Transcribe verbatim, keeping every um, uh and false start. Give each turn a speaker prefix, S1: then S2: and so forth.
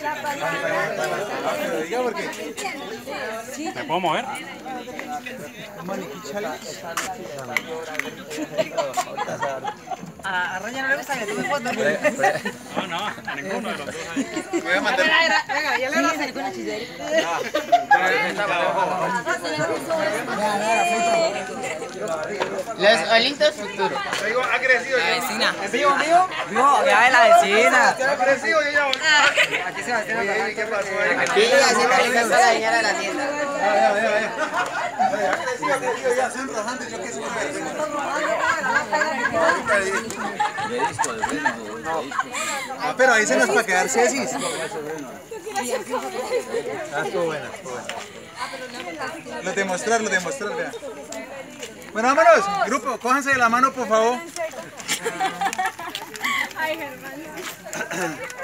S1: ¿Me puedo mover?
S2: A Raya no le gusta que tome fotos.
S1: No, no, a ninguno de los dos.
S2: Venga, ya le voy a hacer con el chisel.
S3: Los Olintos Futuro.
S2: La vecina. ¿Vivo, vivo? Vivo, ya es la vecina.
S4: Agresivo, yo ya voy.
S2: Aquí se va a hacer.
S4: ¿Qué pasó ahí?
S3: Aquí haciéndole caso a la señora de la tienda.
S4: Agresivo, agresivo, ya son rojantes, yo que soy Ah, pero ahí se nos va a quedar Cecis. Ah, estuvo buena, estuvo buena. Lo de mostrar, lo de mostrar, vean. Bueno, vámonos, grupo, cójanse de la mano, por favor.
S5: Ay, Germán.